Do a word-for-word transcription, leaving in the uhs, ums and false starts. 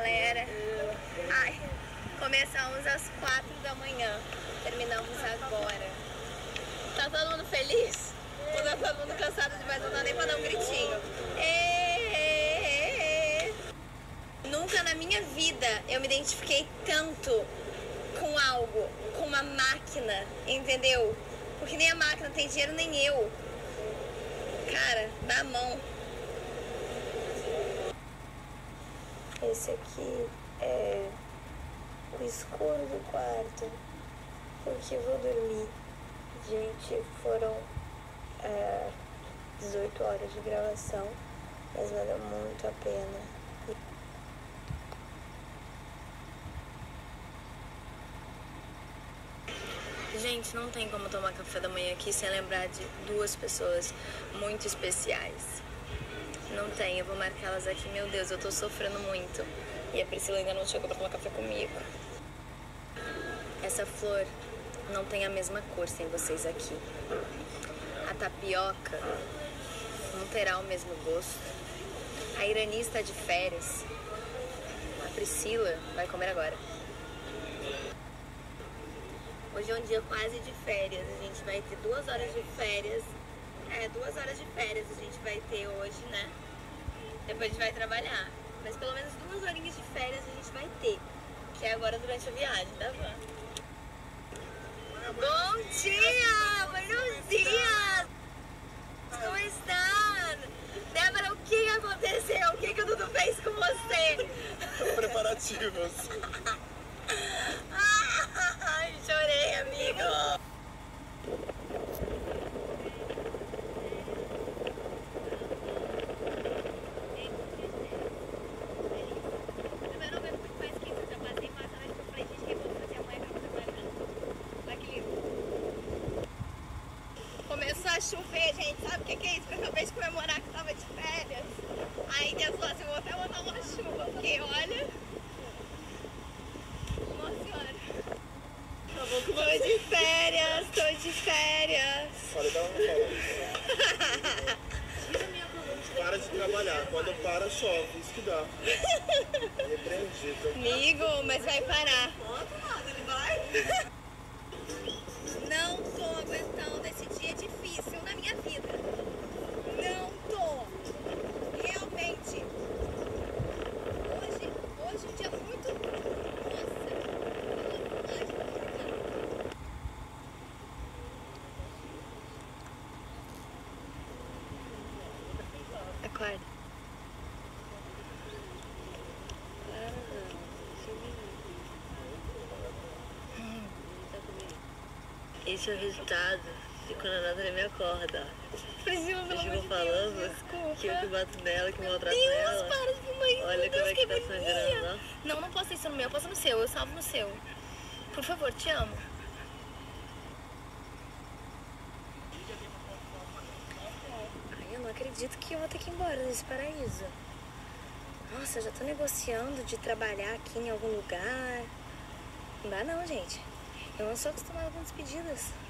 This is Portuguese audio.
galera. Ai, começamos às quatro da manhã. Terminamos agora. Tá todo mundo feliz? Ou tá todo mundo cansado demais? Não dá nem pra dar um gritinho. E... Nunca na minha vida eu me identifiquei tanto com algo, com uma máquina, entendeu? Porque nem a máquina tem dinheiro, nem eu. Cara, dá a mão. Esse aqui é o escuro do quarto, porque eu vou dormir. Gente, foram é, dezoito horas de gravação, mas valeu muito a pena. Gente, não tem como tomar café da manhã aqui sem lembrar de duas pessoas muito especiais. Não tem, eu vou marcar elas aqui. Meu Deus, eu tô sofrendo muito. E a Priscila ainda não chegou pra tomar café comigo. Essa flor não tem a mesma cor sem vocês aqui. A tapioca não terá o mesmo gosto. A Irani está de férias. A Priscila vai comer agora. Hoje é um dia quase de férias. A gente vai ter duas horas de férias. É, duas horas de férias a gente vai ter hoje, né? Depois a gente vai trabalhar. Mas pelo menos duas horinhas de férias a gente vai ter. Que é agora durante a viagem da van. Bom dia! Buenos dias! Como está? Débora, o que aconteceu? O que, que o Dudu fez com você? Preparativos. Ai, chorei, amigo! Começou a chover, gente. Sabe o que, que é isso? Porque eu acabei de comemorar que tava de férias. Aí Deus falou assim, vou até botar uma chuva. Porque olha... Nossa senhora. Tô de férias, tô de férias. Pode dar uma fala. Para de trabalhar. Quando para, chove. Isso que dá. Repreendido. Amigo, mas vai parar. Não tô aguentando esse dia difícil na minha vida. Não tô. Realmente. Hoje, hoje é um dia muito... Nossa. Acorda. Esse é o resultado de quando a Nathalie me acorda. Priscila, pelo amor de Deus, desculpa. Que eu que bato nela, que maltrato Deus, ela. para de mãe. Olha como é que tá agonia. sangrando, ó. Não, não posta isso no meu, posta no seu, eu salvo no seu. Por favor, te amo. Ai, eu não acredito que eu vou ter que ir embora desse paraíso. Nossa, eu já tô negociando de trabalhar aqui em algum lugar. Não dá não, gente. Eu não sou acostumada com despedidas.